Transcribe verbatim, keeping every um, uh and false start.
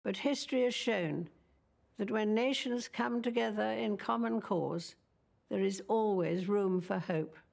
But history has shown that when nations come together in common cause, there is always room for hope.